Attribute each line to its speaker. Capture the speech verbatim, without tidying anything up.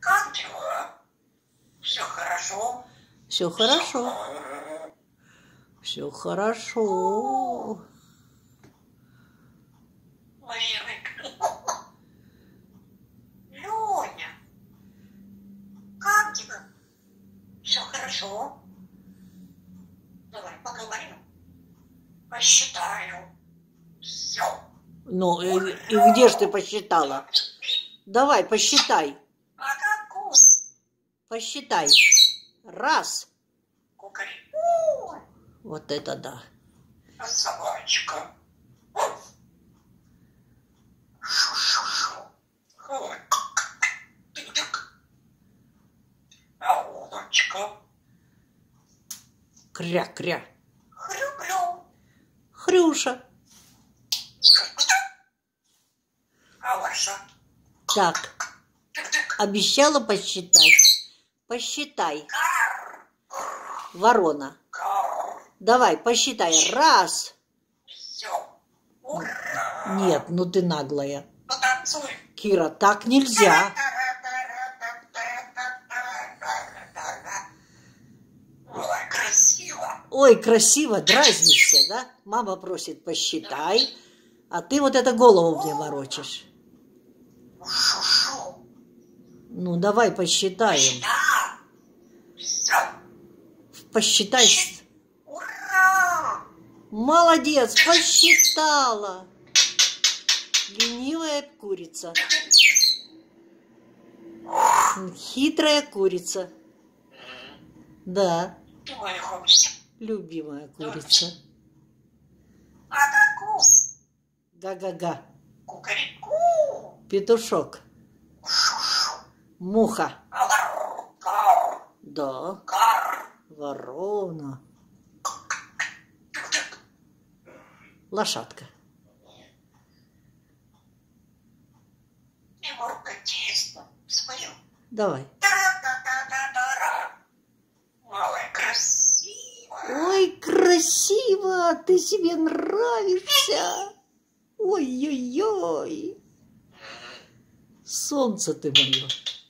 Speaker 1: Как дела? Все хорошо?
Speaker 2: Все хорошо. Все хорошо.
Speaker 1: Леня, как тебе? Все хорошо? Давай поговорим. Посчитаю. Все.
Speaker 2: Ну, и, и где ж ты посчитала? Давай, посчитай.
Speaker 1: А как вкус?
Speaker 2: Посчитай. Раз.
Speaker 1: Кукареку.
Speaker 2: Вот это да.
Speaker 1: А собачка? Шу-шу-шу. Ой. Тык-тык. А улочка?
Speaker 2: Кря-кря.
Speaker 1: Хрю-хрю.
Speaker 2: Хрюша.
Speaker 1: А ваша?
Speaker 2: Так,
Speaker 1: Тык-тык.
Speaker 2: обещала посчитать. Посчитай.
Speaker 1: Кар.
Speaker 2: Ворона.
Speaker 1: Кар.
Speaker 2: Давай, посчитай. Раз.
Speaker 1: Все. Ура.
Speaker 2: Нет, ну ты наглая.
Speaker 1: Потанцуй.
Speaker 2: Кира, так нельзя.
Speaker 1: Ой, красиво.
Speaker 2: Ой, красиво, дразнишься, да? Мама просит, посчитай, а ты вот это голову мне ворочишь.
Speaker 1: Шу-шу.
Speaker 2: Ну, давай посчитаем.
Speaker 1: Да. Все.
Speaker 2: Посчитай.
Speaker 1: Ура.
Speaker 2: Молодец, посчитала. Ленивая курица. Хитрая курица. Да,
Speaker 1: Ой, хочется.
Speaker 2: любимая курица.
Speaker 1: А как вкус?
Speaker 2: Га-га-га.
Speaker 1: Кукареку.
Speaker 2: Петушок.
Speaker 1: Шу-шу.
Speaker 2: Муха.
Speaker 1: Алару. Кар.
Speaker 2: Да.
Speaker 1: Кар.
Speaker 2: Ворона. Лошадка.
Speaker 1: Егорка, тесно. Спою.
Speaker 2: Давай.
Speaker 1: Та-та-та-та-та-та. Ой, красиво.
Speaker 2: Ой, красиво! Ты себе нравишься! Ой-ой-ой! Солнце ты мое!